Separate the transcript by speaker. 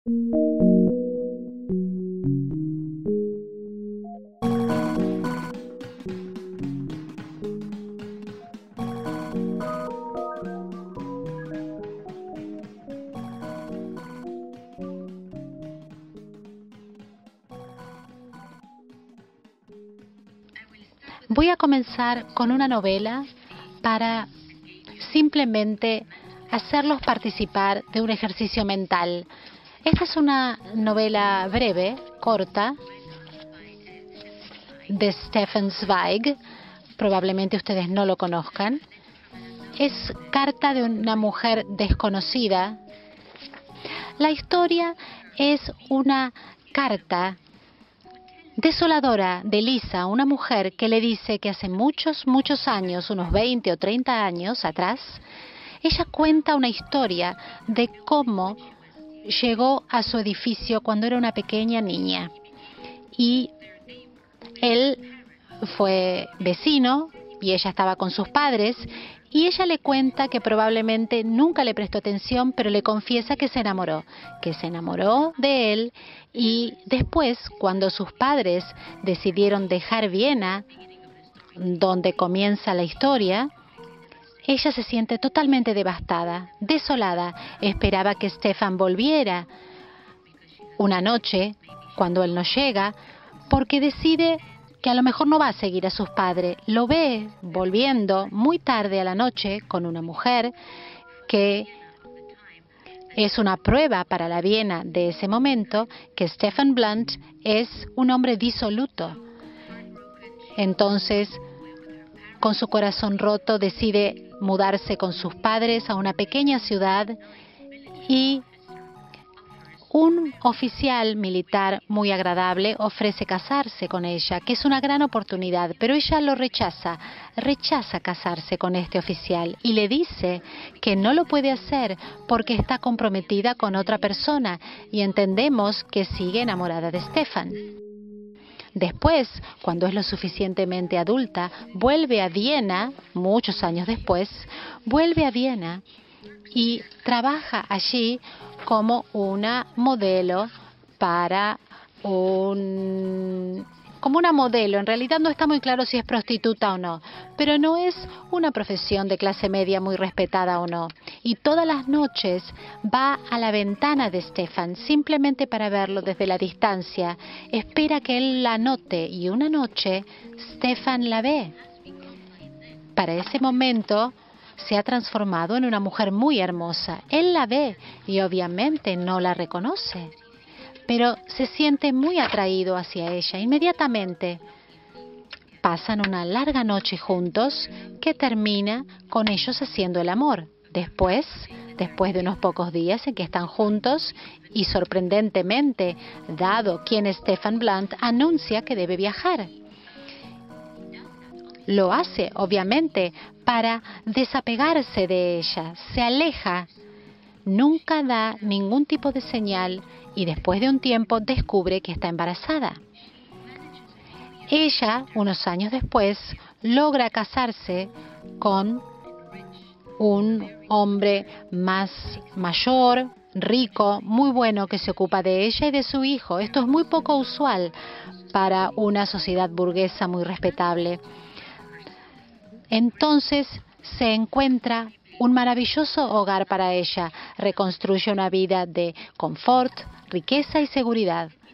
Speaker 1: Voy a comenzar con una novela para simplemente hacerlos participar de un ejercicio mental. Esta es una novela breve, corta, de Stefan Zweig. Probablemente ustedes no lo conozcan. Es Carta de una mujer desconocida. La historia es una carta desoladora de Lisa, una mujer que le dice que hace muchos años, unos 20 o 30 años atrás, ella cuenta una historia de cómo llegó a su edificio cuando era una pequeña niña. Y él fue vecino y ella estaba con sus padres. Y ella le cuenta que probablemente nunca le prestó atención, pero le confiesa que se enamoró de él. Y después, cuando sus padres decidieron dejar Viena, donde comienza la historia, ella se siente totalmente devastada, desolada. Esperaba que Stefan volviera una noche, cuando él no llega, porque decide que a lo mejor no va a seguir a sus padres. Lo ve volviendo muy tarde a la noche con una mujer que es una prueba para la Viena de ese momento, que Stefan Blunt es un hombre disoluto. Entonces, con su corazón roto, decide mudarse con sus padres a una pequeña ciudad y un oficial militar muy agradable ofrece casarse con ella, que es una gran oportunidad, pero ella lo rechaza casarse con este oficial y le dice que no lo puede hacer porque está comprometida con otra persona y entendemos que sigue enamorada de Stefan. Después, cuando es lo suficientemente adulta, vuelve a Viena, muchos años después, vuelve a Viena y trabaja allí como una modelo como una modelo. En realidad no está muy claro si es prostituta o no, pero no es una profesión de clase media muy respetada o no. Y todas las noches va a la ventana de Stefan simplemente para verlo desde la distancia. Espera que él la note y una noche Stefan la ve. Para ese momento se ha transformado en una mujer muy hermosa. Él la ve y obviamente no la reconoce, pero se siente muy atraído hacia ella. Inmediatamente pasan una larga noche juntos que termina con ellos haciendo el amor. Después de unos pocos días en que están juntos y sorprendentemente, dado quién es Stefan Blunt, anuncia que debe viajar. Lo hace, obviamente, para desapegarse de ella. Se aleja, nunca da ningún tipo de señal y después de un tiempo descubre que está embarazada. Ella, unos años después, logra casarse con un hombre más mayor, rico, muy bueno, que se ocupa de ella y de su hijo. Esto es muy poco usual para una sociedad burguesa muy respetable. Entonces se encuentra un maravilloso hogar para ella. Reconstruye una vida de confort, riqueza y seguridad.